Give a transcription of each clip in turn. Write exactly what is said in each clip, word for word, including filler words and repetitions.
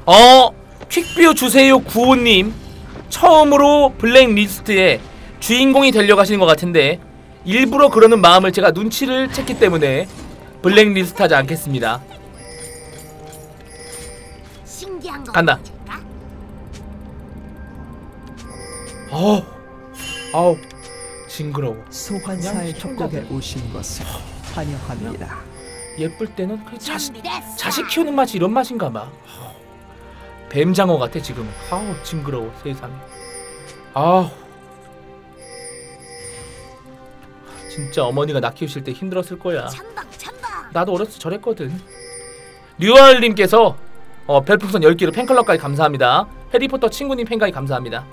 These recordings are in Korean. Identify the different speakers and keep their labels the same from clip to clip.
Speaker 1: 어 퀵뷰 주세요 구호님. 처음으로 블랙리스트에 주인공이 되려고 하시는 것 같은데 일부러 그러는 마음을 제가 눈치를 챘기 때문에 블랙리스트 하지 않겠습니다. 간다. 어우 아우 징그러워.
Speaker 2: 소환사의 협곡에 오신 것을 환영합니다.
Speaker 1: 예쁠 때는 그 자식, 자식 키우는 맛이 이런 맛인가봐. 뱀장어 같아 지금. 아우 징그러워 세상에. 아우 진짜 어머니가 나 키우실 때 힘들었을 거야. 나도 어렸을 때 저랬거든. 류얼님께서 어, 별풍선 열 개로 팬클럽까지 감사합니다. 해리포터 친구님 팬까지 감사합니다.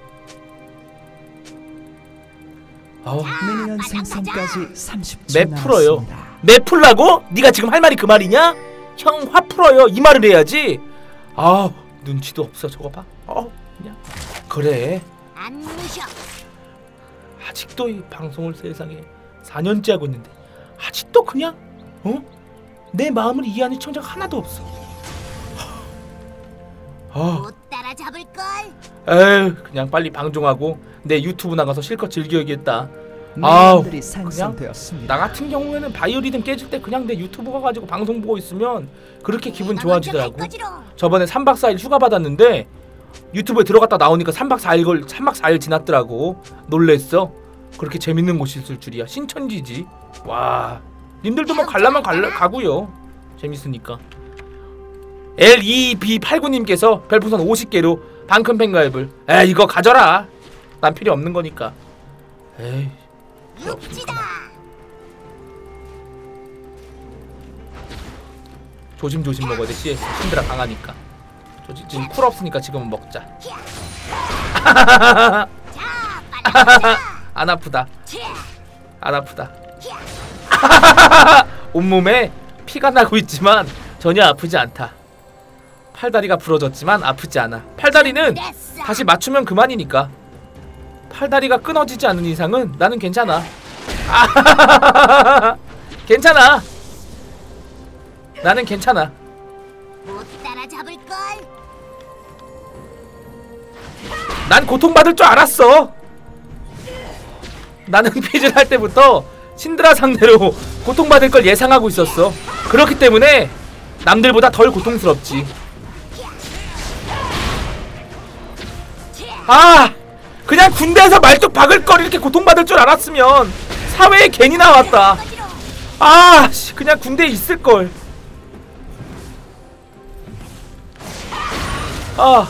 Speaker 1: 어.
Speaker 2: 미니언 생성까지 삼십 초
Speaker 1: 매 풀어요.
Speaker 2: 남았습니다.
Speaker 1: 매 풀라고? 네가 지금 할 말이 그 말이냐? 형 화 풀어요 이 말을 해야지. 아우 눈치도 없어 저거 봐. 어 그냥 그래. 아직도 이 방송을 세상에 사 년째 하고 있는데 아직도 그냥 어? 내 마음을 이해하는 시청자가 하나도 없어. 어.
Speaker 3: 못 따라잡을걸.
Speaker 1: 에휴 그냥 빨리 방종하고 내 유튜브 나가서 실컷 즐겨야겠다. 아우 그냥 나 같은 경우에는 바이오리듬 깨질 때 그냥 내 유튜브 가가지고 방송 보고 있으면 그렇게 기분 좋아지더라고. 저번에 삼 박 사 일 휴가 받았는데 유튜브에 들어갔다 나오니까 삼 박 사 일 걸 삼 박 사 일 지났더라고. 놀랬어. 그렇게 재밌는 곳이 있을 줄이야. 신천지지. 와 님들도 뭐 갈라면 갈라, 가고요. 재밌으니까. 엘 이 비 팔구님께서 별풍선 오십 개로 방큰 팬가입을. 에이 이거 가져라. 난 필요 없는 거니까. 에이
Speaker 3: 육지다.
Speaker 1: 조심조심 먹어야 돼. 씨에스 신드라 강하니까. 조지, 지금 쿨 없으니까 지금은 먹자. 안 아프다. 안 아프다. 온몸에 피가 나고 있지만 전혀 아프지 않다. 팔다리가 부러졌지만 아프지 않아. 팔다리는 다시 맞추면 그만이니까. 팔다리가 끊어지지 않는 이상은 나는 괜찮아. 괜찮아. 나는 괜찮아.
Speaker 3: 못 따라잡을걸.
Speaker 1: 난 고통받을 줄 알았어. 나는 피즈를 할 때부터 신드라 상대로 고통받을 걸 예상하고 있었어. 그렇기 때문에 남들보다 덜 고통스럽지. 아! 그냥 군대에서 말뚝 박을 걸 이렇게 고통받을 줄 알았으면 사회에 괜히 나왔다. 아! 그냥 군대에 있을걸. 아!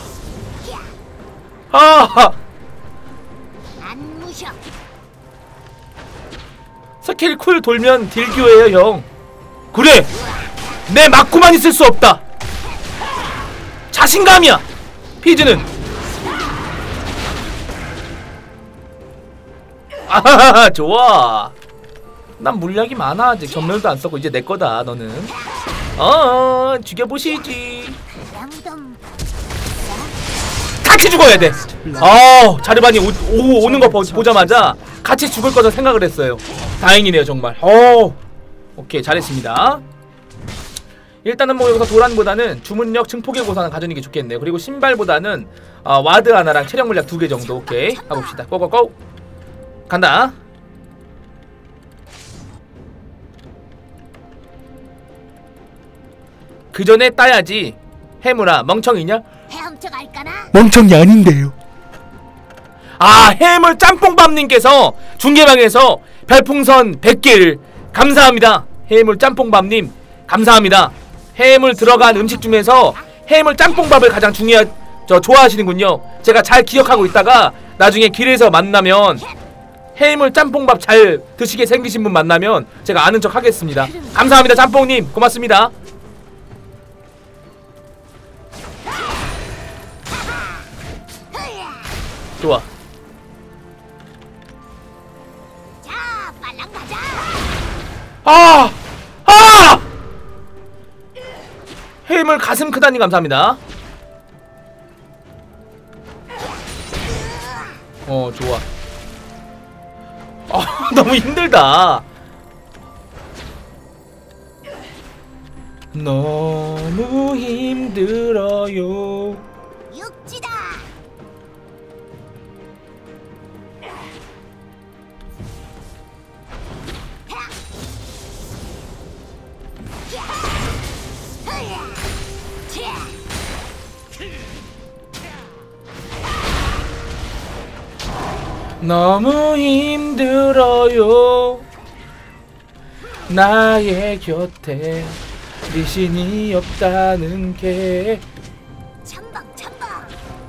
Speaker 1: 아!
Speaker 3: 안 무셔.
Speaker 1: 스킬 쿨 돌면 딜교예요 형. 그래! 내 맞고만 있을 수 없다. 자신감이야. 피즈는. 아하하 좋아. 난 물약이 많아. 아직 전멸도 안 썼고 이제 내 거다 너는. 어 죽여보시지. 같이 죽어야 돼. 어 자르반이 오, 오, 오는 거 보, 보자마자 같이 죽을 거다 생각을 했어요. 다행이네요 정말. 어 오케이 잘했습니다. 일단은 뭐 여기서 도란보다는 주문력 증폭의 고사는 가져오는 게 좋겠네요. 그리고 신발보다는 어, 와드 하나랑 체력 물약 두 개 정도. 오케이 가봅시다. 고고고 간다. 그 전에 따야지. 해무라 멍청이냐?
Speaker 3: 헤엄쳐 갈까나?
Speaker 1: 멍청이 아닌데요. 아 해물 짬뽕밥님께서 중계방에서 별풍선 백 개를 감사합니다. 해물 짬뽕밥님 감사합니다. 해물 들어간 음식 중에서 해물 짬뽕밥을 가장 중요하 저 좋아하시는군요. 제가 잘 기억하고 있다가 나중에 길에서 만나면 해물 짬뽕밥 잘 드시게 생기신 분 만나면 제가 아는 척 하겠습니다. 감사합니다 짬뽕님 고맙습니다. 좋아.
Speaker 3: 자, 빨랑 가자.
Speaker 1: 아! 아! 해물 가슴 크다니 감사합니다. 어 좋아. 아 너무 힘들다. 너무 힘들어요.
Speaker 3: 육지다.
Speaker 1: 너무 힘들어요. 나의 곁에 리신이 없다는 게.
Speaker 3: 참방 참방.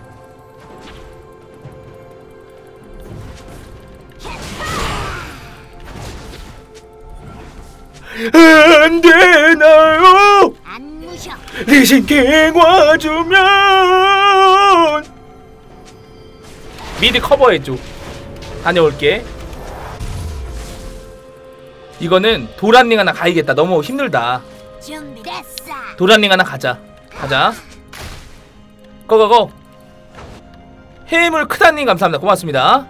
Speaker 1: 안 되나요?
Speaker 3: 안 무셔.
Speaker 1: 리신 갱 와주면. 미드 커버해줘. 다녀올게. 이거는 도란링 하나 가야겠다. 너무 힘들다.
Speaker 3: 준비됐어.
Speaker 1: 도란링 하나 가자. 가자. 고고고. 해물 크다님 감사합니다. 고맙습니다.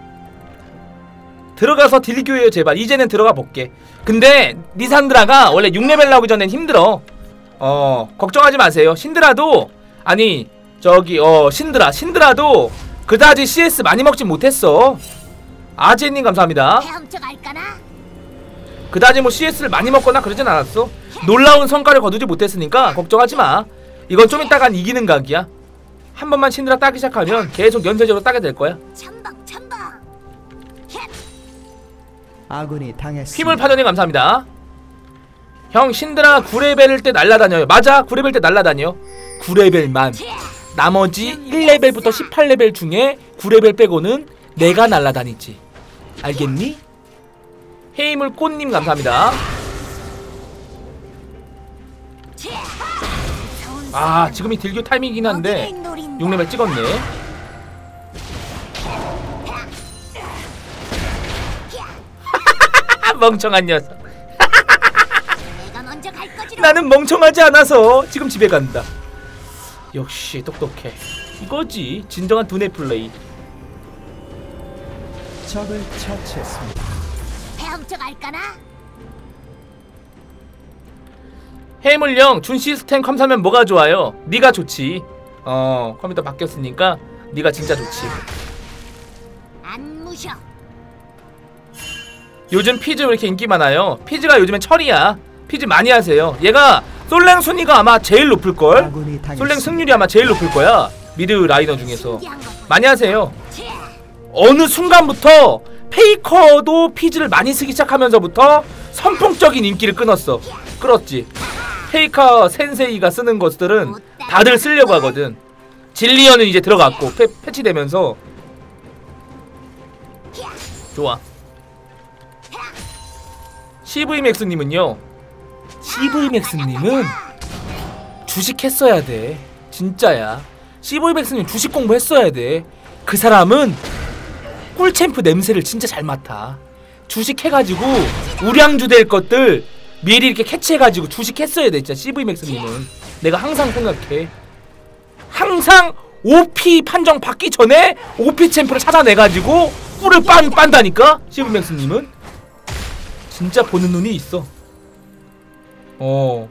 Speaker 1: 들어가서 딜교해요 제발. 이제는 들어가 볼게. 근데 리산드라가 원래 육 레벨 나오기 전엔 힘들어. 어 걱정하지 마세요. 신드라도 아니 저기 어 신드라 신드라도 그다지 씨에스 많이 먹진 못했어. 아제님 감사합니다.
Speaker 3: 헤엄쳐 갈까나?
Speaker 1: 그다지 뭐 씨에스를 많이 먹거나 그러진 않았어. 놀라운 성과를 거두지 못했으니까 걱정하지마. 이건 좀 이따간 이기는 각이야. 한 번만 신드라 따기 시작하면 계속 연쇄적으로 따게 될 거야.
Speaker 3: 참방 참방.
Speaker 2: 아군이 당했습니다.
Speaker 1: 휘물파전님 감사합니다. 형 신드라 구 레벨일 때 날라다녀요. 맞아 구 레벨 때 날라다녀. 구 레벨만. 나머지 일 레벨부터 십팔 레벨 중에 구 레벨 빼고는 내가 날라다니지. 알겠니? 해이물 꽃님 감사합니다. 아 지금이 딜교 타이밍이긴 한데 육 레벨 찍었네. 멍청한 녀석.
Speaker 3: 내가 먼저 갈 거지롱.
Speaker 1: 나는 멍청하지 않아서 지금 집에 간다. 역시 똑똑해. 이거지 진정한 두뇌 플레이.
Speaker 2: 적을 처치했습니다.
Speaker 3: 헤엄쳐 갈까나?
Speaker 1: 해물령 준 시스템 컴사면 뭐가 좋아요? 네가 좋지. 어 컴퓨터 바뀌었으니까 네가 진짜 좋지.
Speaker 3: 안 무셔.
Speaker 1: 요즘 피즈 왜 이렇게 인기 많아요? 피즈가 요즘엔 철이야. 피즈 많이 하세요. 얘가 솔랭 순위가 아마 제일 높을걸? 솔랭 승률이 아마 제일 높을거야. 미드 라이너 중에서 많이 하세요. 어느 순간부터 페이커도 피즈를 많이 쓰기 시작하면서부터 선풍적인 인기를 끊었어. 끌었지. 페이커 센세이가 쓰는 것들은 다들 쓰려고 하거든. 진리언은 이제 들어갔고 패, 패치되면서 좋아. 씨브이맥스님은요, 씨브이맥스님은 주식했어야 돼. 진짜야. 씨브이맥스님 주식 공부했어야 돼. 그 사람은 꿀챔프 냄새를 진짜 잘 맡아. 주식해가지고 우량주 될 것들 미리 이렇게 캐치해가지고 주식했어야 돼. 진짜 씨브이맥스님은 내가 항상 생각해. 항상 오피 판정 받기 전에 오피 챔프를 찾아내가지고 꿀을 빤, 빤다니까 씨브이맥스님은. 진짜 보는 눈이 있어. 어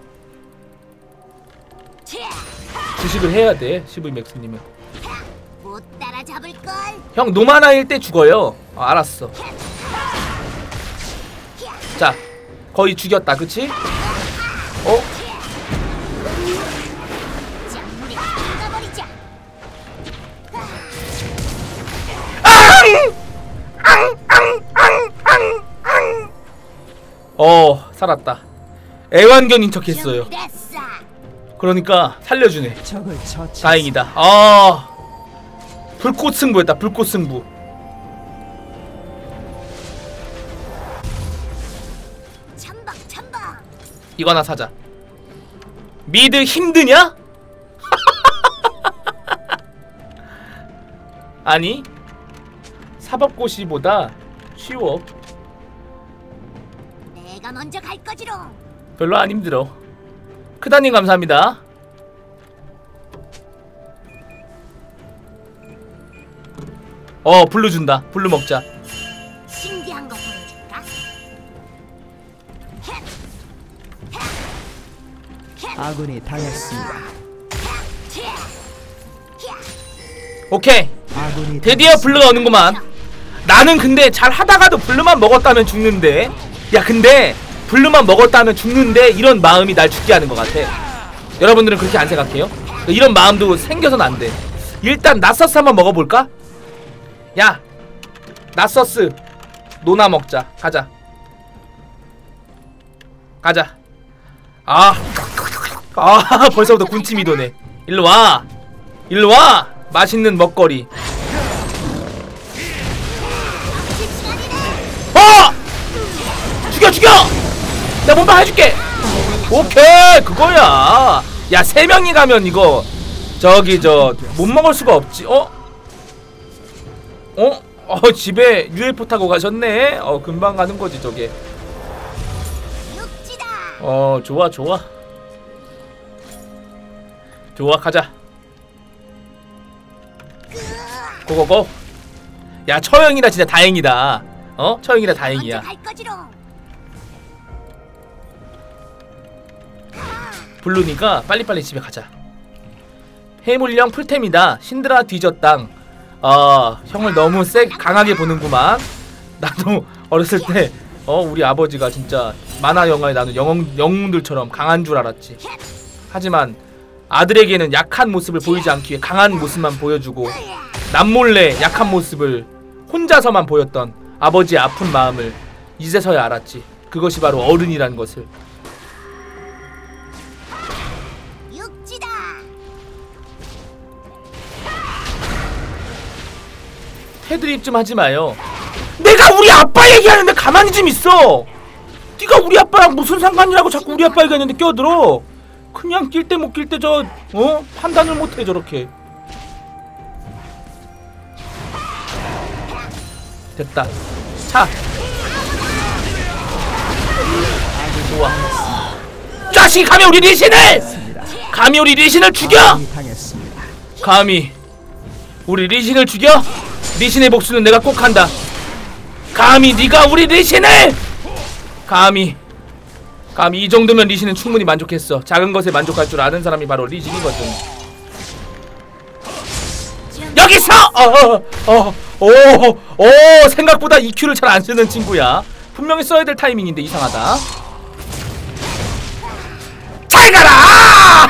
Speaker 1: 주식을 해야 돼 씨브이맥스님은.
Speaker 3: 못 따라잡을 걸.
Speaker 1: 형 노마나일 때 죽어요. 어, 알았어. 자 거의 죽였다 그치? 어?
Speaker 3: 짱무리 끊어버리자.
Speaker 1: 어 살았다. 애완견인 척 했어요.
Speaker 3: 준비됐어.
Speaker 1: 그러니까 살려주네.
Speaker 2: 적을 처치.
Speaker 1: 다행이다. 아 불꽃 승부였다. 불꽃 승부.
Speaker 3: 참박 참박.
Speaker 1: 이거 하나 사자. 미드 힘드냐? 아니 사법고시보다 쉬워.
Speaker 3: 내가 먼저 갈 거지롱.
Speaker 1: 별로 안 힘들어. 크다님 감사합니다. 어 블루 준다. 블루 먹자.
Speaker 3: 신기한 거 보여줄까? 헷! 헷! 헷!
Speaker 2: 아군이 당했습니다.
Speaker 1: 오케이.
Speaker 2: 아군이
Speaker 1: 드디어 블루가 오는구만. 나는 근데 잘 하다가도 블루만 먹었다면 죽는데. 야 근데 블루만 먹었다면 죽는데 이런 마음이 날 죽게 하는 것 같아. 여러분들은 그렇게 안 생각해요? 이런 마음도 생겨서는 안 돼. 일단 낫서스 한번 먹어볼까? 야 낫서스 노나 먹자. 가자 가자. 아, 아 벌써부터 군침이 도네. 일로와 일로와. 맛있는 먹거리. 어! 죽여 죽여! 내가 몸빵 해줄게. 오케이 그거야. 야 세 명이 가면 이거 저기 저 못 먹을 수가 없지. 어? 어? 어 집에 유에프오 타고 가셨네. 어 금방 가는 거지 저게. 어 좋아 좋아 좋아 가자. 고고고. 야 처형이라 진짜 다행이다. 어? 처형이라 다행이야. 블루니까 빨리빨리 집에 가자. 해물령 풀템이다. 신드라 뒤졌당. 어 형을 너무 세 강하게 보는구만. 나도 어렸을 때 어 우리 아버지가 진짜 만화 영화에 나는 영웅, 영웅들처럼 강한 줄 알았지. 하지만 아들에게는 약한 모습을 보이지 않기 위해 강한 모습만 보여주고 남몰래 약한 모습을 혼자서만 보였던 아버지의 아픈 마음을 이제서야 알았지. 그것이 바로 어른이란 것을.
Speaker 3: 육지다.
Speaker 1: 헤드립 좀 하지 마요. 내가 우리 아빠 얘기하는데 가만히 좀 있어. 네가 우리 아빠랑 무슨 상관이라고 자꾸 우리 아빠 얘기하는데 끼어들어. 그냥 낄 때 못 낄 때 저 어? 판단을 못해 저렇게. 됐다. 차. 좋아. 자식이 감히 우리 리신을! 감히 우리 리신을 죽여! 감히 우리 리신을 죽여? 리신의 복수는 내가 꼭 한다. 감히 네가 우리 리신을! 감히 감히 이 정도면 리신은 충분히 만족했어. 작은 것에 만족할 줄 아는 사람이 바로 리신이거든. 여기서! 어, 어, 어, 오, 오, 생각보다 이큐를 잘 안 쓰는 친구야. 분명히 써야 될 타이밍인데 이상하다. 잘 가라!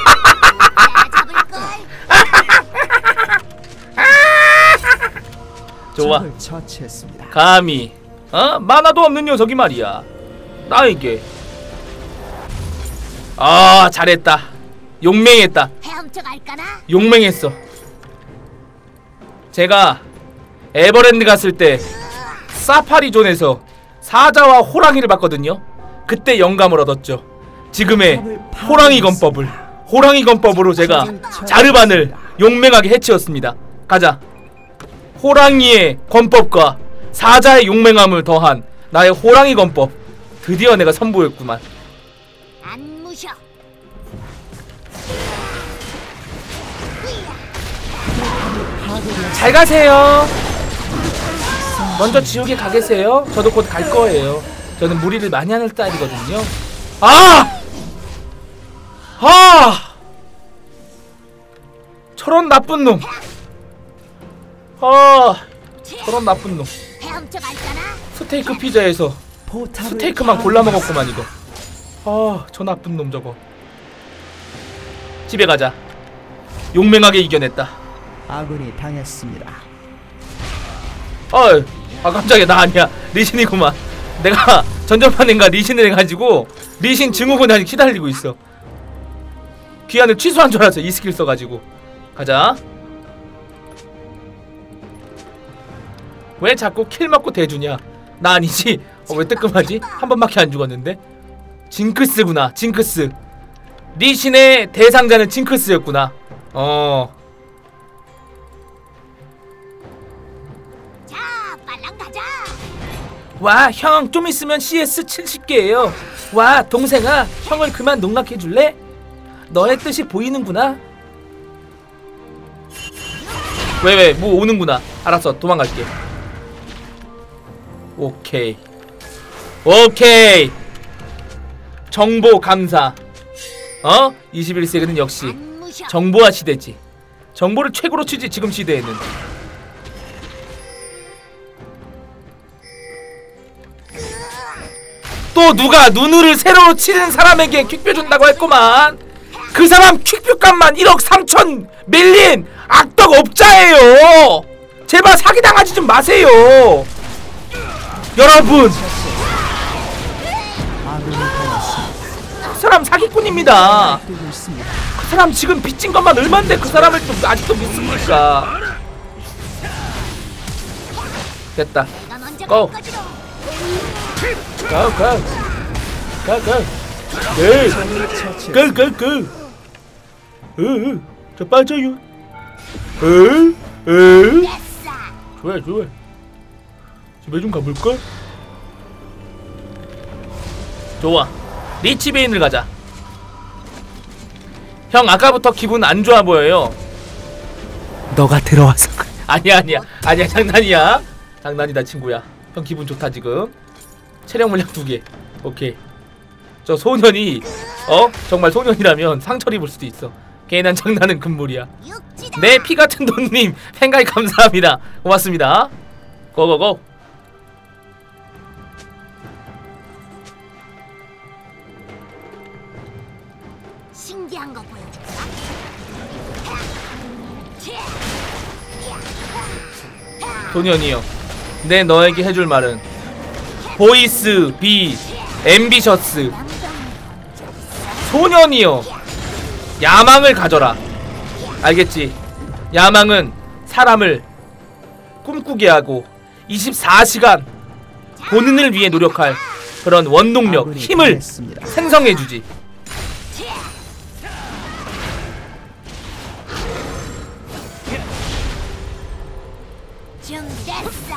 Speaker 1: 좋아. 감히 어? 만화도 없는 녀석이 말이야. 나에게. 아 잘했다. 용맹했다. 용맹했어. 제가 에버랜드 갔을 때 사파리존에서 사자와 호랑이를 봤거든요. 그때 영감을 얻었죠. 지금의 호랑이 건법을 호랑이 건법으로 제가 자르반을 용맹하게 해치웠습니다. 가자. 호랑이의 건법과 사자의 용맹함을 더한 나의 호랑이 건법. 드디어 내가 선보였구만.
Speaker 3: 안 무셔.
Speaker 1: 잘 가세요. 먼저 지옥에 가 계세요. 저도 곧 갈 거예요. 저는 무리를 많이 하는 스타일이거든요. 아! 아! 저런 나쁜 놈. 아, 저런 나쁜 놈. 스테이크 피자에서 스테이크만 골라 먹었구만 이거. 아, 저 나쁜 놈 저거. 집에 가자. 용맹하게 이겨냈다.
Speaker 2: 아군이 당했습니다.
Speaker 1: 어이, 아 깜짝이야. 나 아니야. 리신이구만. 내가 전전판인가 리신을 해가지고 리신 증후군에 아직 시달리고 있어. 귀환을 취소한 줄 알았어. 이 스킬 써가지고. 가자. 왜 자꾸 킬 맞고 대주냐? 나 아니지? 어, 왜 뜨끔하지? 한 번밖에 안 죽었는데? 징크스구나. 징크스. 리신의 대상자는 징크스였구나. 어.
Speaker 3: 자, 빨랑 가자.
Speaker 1: 와, 형 좀 있으면 씨에스 칠십 개예요. 와, 동생아, 형을 그만 농락해 줄래? 너의 뜻이 보이는구나. 왜 왜 뭐 오는구나. 알았어, 도망갈게. 오케이 오케이. 정보 감사. 어? 이십일 세기는 역시
Speaker 3: 안무셔.
Speaker 1: 정보화 시대지. 정보를 최고로 치지 지금 시대에는. 또 누가 눈을 새로 치는 사람에게 퀵뷰 준다고 했구만. 그 사람 퀵뷰 값만 일억 삼천 밀린 악덕 업자예요. 제발 사기당하지 좀 마세요 여러분.
Speaker 2: 아군이 당했습니다.
Speaker 1: 그 사람 사기꾼입니다.
Speaker 2: 뛰고 있습니다.
Speaker 1: 그 사람 지금 빚진 것만 얼만데 그 사람을 또 아직도 믿습니까? 됐다.
Speaker 3: 내가 먼저
Speaker 1: 고.
Speaker 3: 갈 거지로.
Speaker 1: 가, 가, 가, 가. 네, 가, 가, 가. 어, 어, 저 빠져요. 어, 어.
Speaker 3: 됐어.
Speaker 1: 좋아, 좋아. 집에 좀 가볼까? 좋아. 리치 베인을 가자. 형 아까부터 기분 안 좋아 보여요. 너가 들어와서 그래. 아니야, 아니야, 아니야, 장난이야. 장난이다 친구야. 형 기분 좋다 지금. 체력 물량 두 개. 오케이. 저 소년이 어? 정말 소년이라면 상처를 입을 수도 있어. 괜한 장난은 금물이야.
Speaker 3: 육지다.
Speaker 1: 네 피같은 돈님 팬가입 감사합니다. 고맙습니다. 고고고.
Speaker 3: 신기한 거 보여줄까?
Speaker 1: 소년이요. 내 너에게 해줄 말은 보이스 비 앰비셔스. 소년이요. 야망을 가져라. 알겠지? 야망은 사람을 꿈꾸게 하고 이십사 시간 본인을 위해 노력할 그런 원동력,
Speaker 2: 아군이
Speaker 1: 힘을
Speaker 2: 당했습니다.
Speaker 1: 생성해주지.
Speaker 3: 준비됐어.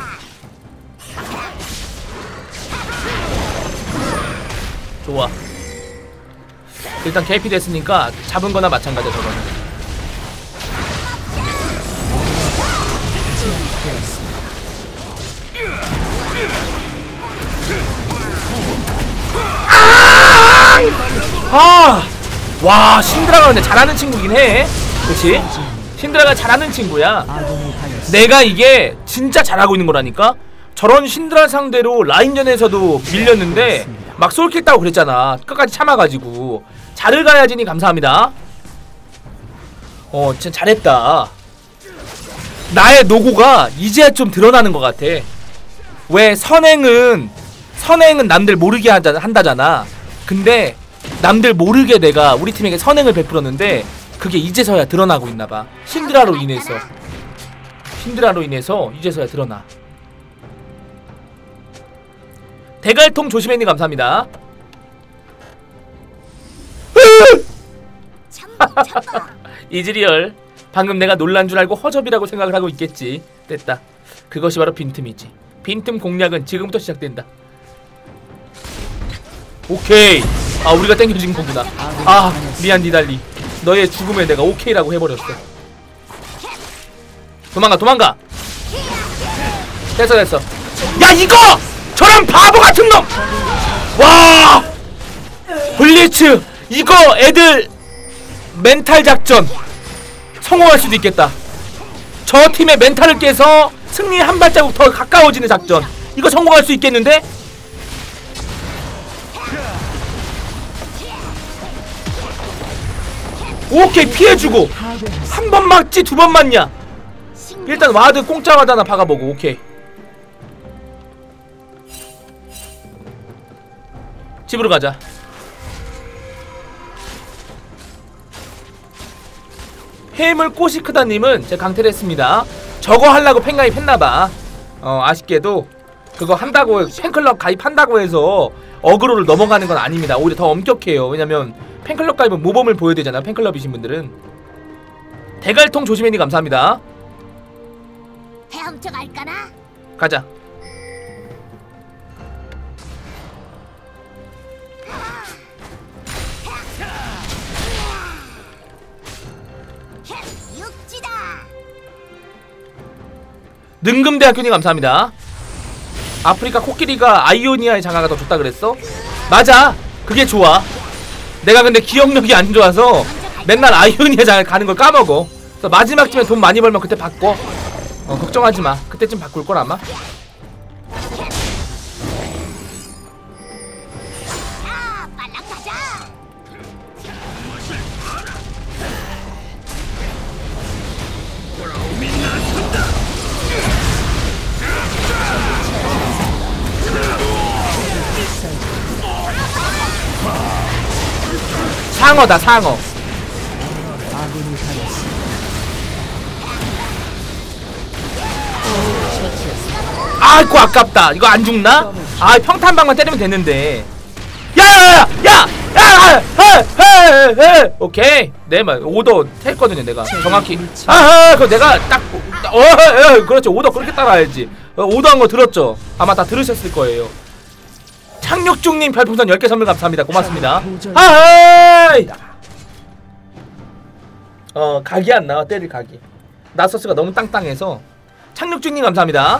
Speaker 1: 좋아. 일단 개피 됐으니까 잡은 거나 마찬가지야 저거는. 아! 와, 신드라가 근데 잘하는 친구긴 해. 그치? 신드라가 잘하는 친구야.
Speaker 2: 아군이 당했습니다.
Speaker 1: 내가 이게 진짜 잘하고 있는 거라니까? 저런 신드라 상대로 라인전에서도 밀렸는데 막 솔킬 따고 그랬잖아. 끝까지 참아가지고. 잘을 가야지니 감사합니다. 어, 진짜 잘했다. 나의 노고가 이제야 좀 드러나는 것 같아. 왜 선행은 선행은 남들 모르게 하자, 한다잖아. 근데 남들 모르게 내가 우리 팀에게 선행을 베풀었는데 그게 이제서야 드러나고 있나봐. 신드라로 인해서. 신드라로 인해서 이제서야 드러나. 대갈통 조심해님 감사합니다.
Speaker 3: 참봐, 참봐.
Speaker 1: 이즈리얼 방금 내가 놀란 줄 알고 허접이라고 생각을 하고 있겠지. 됐다. 그것이 바로 빈틈이지. 빈틈 공략은 지금부터 시작된다. 오케이. 아 우리가 땡겨진 거구나. 아 미안 니달리. 너의 죽음에 내가 오케이라고 해버렸어. 도망가 도망가. 됐어 됐어. 야 이거! 저런 바보 같은 놈! 와! 블리츠 이거 애들 멘탈 작전 성공할 수도 있겠다. 저 팀의 멘탈을 깨서 승리 한 발자국 더 가까워지는 작전. 이거 성공할 수 있겠는데? 오케이 피해주고 한 번 맞지 두 번 맞냐. 일단 와드 공짜 와드 하나 박아보고. 오케이 집으로 가자. 해물 꽃이 크다님은 제가 강퇴를 했습니다. 저거 하려고 팬가입 했나봐. 어 아쉽게도 그거 한다고 팬클럽 가입한다고 해서 어그로를 넘어가는 건 아닙니다. 오히려 더 엄격해요. 왜냐면 팬클럽 가입은 모범을 보여야 되잖아. 팬클럽이신 분들은. 대갈통 조심해니 감사합니다.
Speaker 3: 헤엄쳐 갈까나?
Speaker 1: 가자.
Speaker 3: 육지다.
Speaker 1: 능금대학교님 감사합니다. 아프리카 코끼리가 아이오니아의 장화가 더 좋다 그랬어? 맞아. 그게 좋아. 내가 근데 기억력이 안 좋아서 맨날 아이오니아 장을 가는 걸 까먹어. 그래서 마지막쯤에 돈 많이 벌면 그때 바꿔. 어, 걱정하지 마. 그때쯤 바꿀 걸 아마.
Speaker 3: 야, 빨랑 가자.
Speaker 1: 상어다 상어.
Speaker 2: 아군이 당했습니다.
Speaker 1: 아이고 아깝다. 이거 안 죽나? 아 평탄방만 때리면 됐는데. 야야야야! 야! 야! 헤헤헤! 오케이. 내말 오더 했거든요 내가 정확히. 아하 그거 내가 딱 어, 어 그렇죠. 오더 그렇게 따라야지. 어, 오더한 거 들었죠? 아마 다 들으셨을 거예요. 창력중님 별풍선 열 개 선물 감사합니다. 고맙습니다. 하하이! 어 각이 안 나와. 때릴 각이. 나서스가 너무 땅땅해서. 창력중님 감사합니다.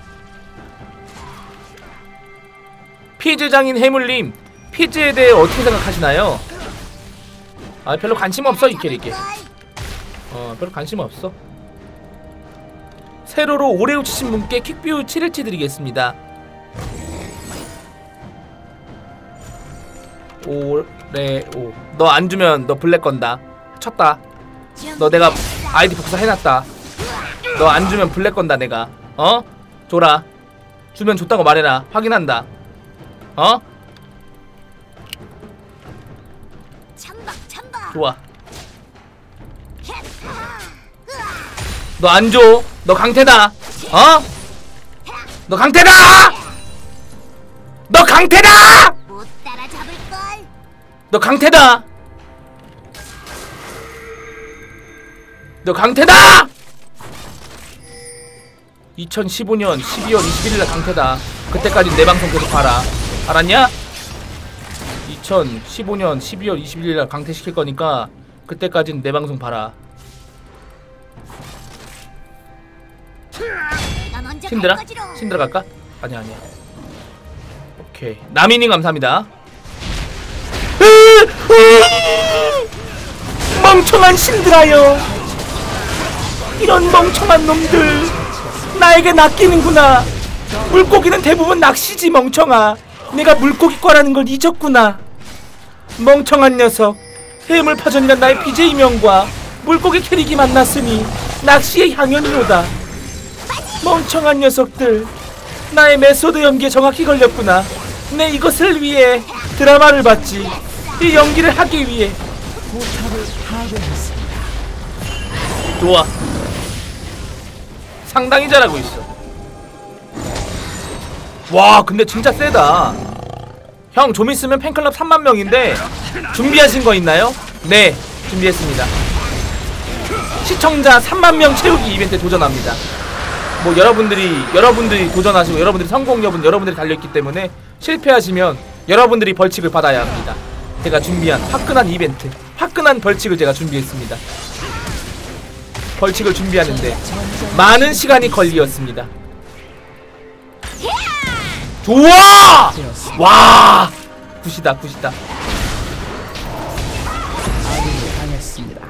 Speaker 1: 피즈 장인 해물님, 피즈에 대해 어떻게 생각하시나요? 아 별로 관심 없어 이 캐릭에. 어 별로 관심 없어. 세로로 오레오 치신 분께 퀵뷰 칠 일치 드리겠습니다. 오레오. 너 안 주면 너 블랙 건다. 쳤다. 너 내가 아이디 복사 해놨다. 너 안 주면 블랙 건다 내가. 어? 줘라. 주면 줬다고 말해라. 확인한다. 어?
Speaker 3: 참박 참박.
Speaker 1: 좋아. 너 안 줘. 너 강태다. 어? 너 강태다. 너 강태다.
Speaker 3: 못 따라잡을 걸.
Speaker 1: 너 강태다. 너 강태다. 이천십오 년 십이월 이십일일 날 강태다. 그때까지 내 방송 계속 봐라. 알았냐? 이천십오 년 십이월 이십일일 날 강퇴시킬 거니까 그때까지는 내 방송 봐라. 신들아? 신들아 갈까? 아니야 아니야. 오케이. 남인님 감사합니다. 멍청한 신들아요. 이런 멍청한 놈들 나에게 낚이는구나. 물고기는 대부분 낚시지 멍청아. 내가 물고기과라는 걸 잊었구나. 멍청한 녀석. 해물파전이란 나의 비제이명과 물고기 캐릭이 만났으니 낚시의 향연이로다. 멍청한 녀석들. 나의 메소드 연기에 정확히 걸렸구나. 내 이것을 위해 드라마를 봤지. 이 연기를 하기 위해.
Speaker 2: 포탑을 파괴했습니다.
Speaker 1: 좋아. 상당히 잘하고 있어. 와 근데 진짜 세다. 형 좀 있으면 팬클럽 삼만 명인데 준비하신 거 있나요? 네 준비했습니다. 시청자 삼만 명 채우기 이벤트에 도전합니다. 뭐 여러분들이 여러분들이 도전하시고 여러분들이 성공 여부는 여러분들이 달려있기 때문에 실패하시면 여러분들이 벌칙을 받아야 합니다. 제가 준비한 화끈한 이벤트, 화끈한 벌칙을 제가 준비했습니다. 벌칙을 준비하는데 많은 시간이 걸리었습니다. 좋아! 와! 굿이다 굿이다.
Speaker 2: 아군이 당했습니다.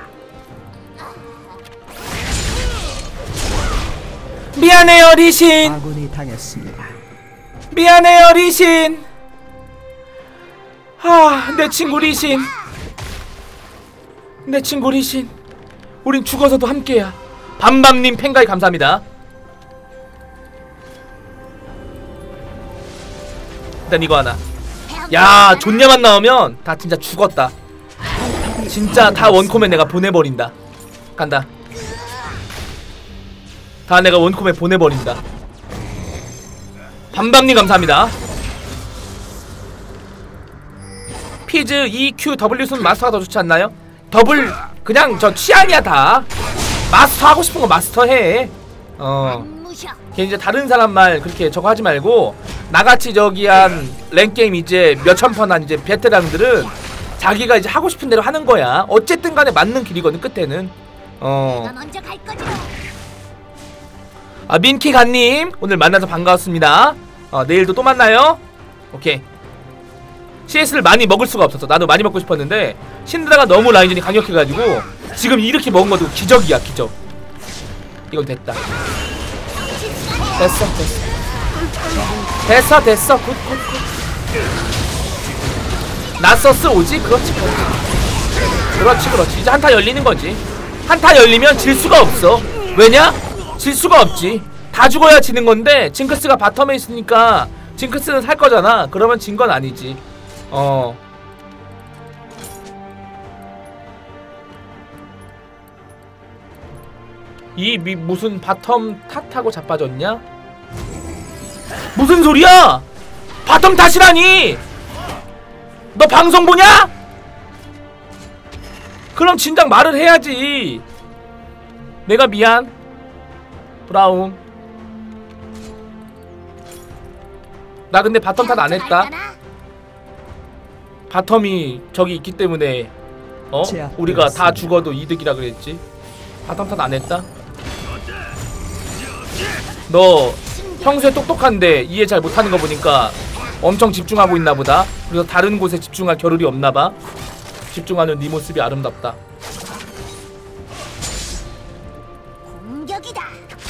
Speaker 1: 미안해요 리신.
Speaker 2: 아군이 당했습니다.
Speaker 1: 미안해요 리신. 아, 내 친구 리신. 내 친구 리신. 우린 죽어서도 함께야. 밤밤님 팬가입 감사합니다. 일단 이거 하나. 야 존냐만 나오면 다 진짜 죽었다. 진짜 다 원코멘 내가 보내버린다. 간다. 다 내가 원코멘 보내버린다. 밤밤님 감사합니다. 피즈 이 큐 더블유 순 마스터가 더 좋지 않나요? 더블 그냥 저 취향이야 다. 마스터 하고 싶은 거 마스터 해. 어. 걔 이제 다른 사람 말 그렇게 저거 하지 말고 나같이 저기 한 랭게임 이제 몇천 판 한 이제 베테랑들은 자기가 이제 하고 싶은 대로 하는 거야. 어쨌든 간에 맞는 길이거든 끝에는. 어. 아 민키가님 오늘 만나서 반가웠습니다. 어 내일도 또 만나요. 오케이. 씨에스를 많이 먹을 수가 없었어. 나도 많이 먹고 싶었는데 신드라가 너무 라인전이 강력해가지고 지금 이렇게 먹은 것도 기적이야, 기적. 이건 됐다. 됐어, 됐어. 됐어, 됐어. 굿, 굿, 굿. 나서스 오지? 그렇지, 그렇지. 그렇지, 그렇지. 이제 한타 열리는 거지. 한타 열리면 질 수가 없어. 왜냐? 질 수가 없지. 다 죽어야 지는 건데 징크스가 바텀에 있으니까 징크스는 살 거잖아. 그러면 진 건 아니지. 어. 이 미, 무슨 바텀 탓하고 자빠졌냐? 무슨 소리야? 바텀 탓이라니! 너 방송 보냐? 그럼 진작 말을 해야지. 내가 미안. 브라움. 나 근데 바텀 탓 안 했다. 바텀이 저기 있기 때문에 어? 우리가 다 죽어도 이득이라 그랬지. 바텀 탓 안 했다. 너 평소에 똑똑한데 이해 잘 못하는 거 보니까 엄청 집중하고 있나 보다. 그래서 다른 곳에 집중할 겨를이 없나 봐. 집중하는 네 모습이 아름답다.
Speaker 3: 공격이다.